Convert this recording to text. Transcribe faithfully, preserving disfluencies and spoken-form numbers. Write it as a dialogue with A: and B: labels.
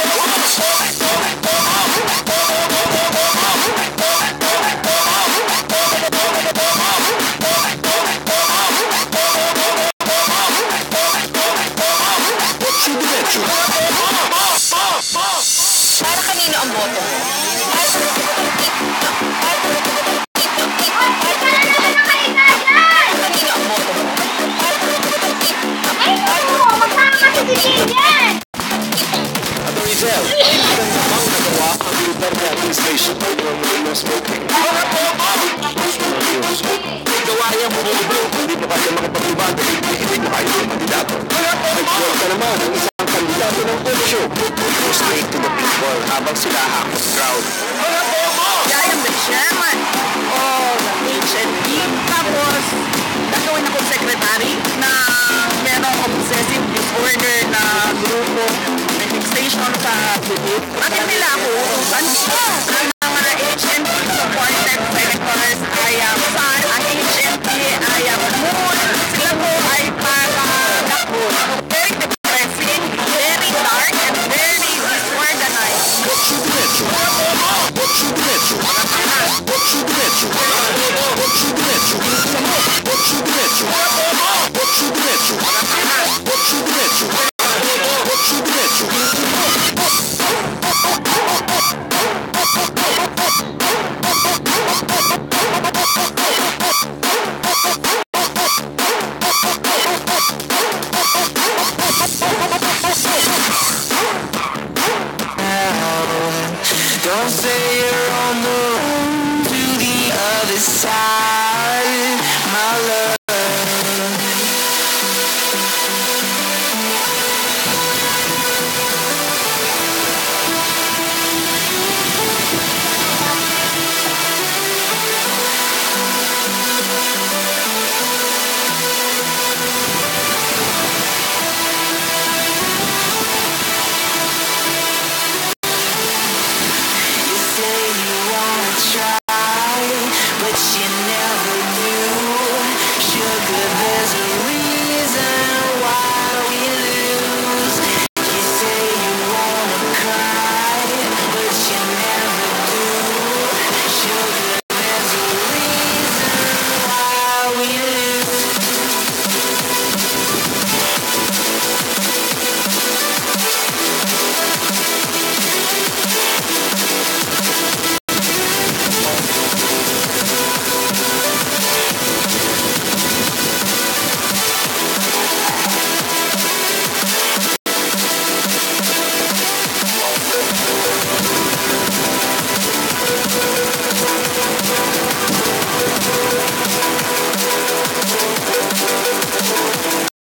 A: Para kanino ang boto mo? Kanino ang boto mo?
B: Ay, no! Magkama kasi si Jillian!
C: Ato Rizel, ilan namang nagawa ang Duterte administration ng no smoking? Gawa niyang bumublo, hindi pa kaya makapag-iban dahil hindi na kayo ng kandidato. Nag-work ka naman ang isang kandidato ng komisyo. Go straight to the people habang sila hakot crowd.
A: I am the chairman of H N P. Tapos, gagawin akong secretary na merong obsessive disorder na grupo na fixation sa bibig. Bakit nila ako utusan? Ang mga H N P supported senators ay um, San, ang H N P ay um, Moon. Sila po ay para dakot. Very depressing, very dark, and very disorganized.
C: Botso diretso. Botso diretso. Botso diretso. Botso diretso. Botso diretso. Botso diretso. Botso diretso. Botso diretso. Don't say you're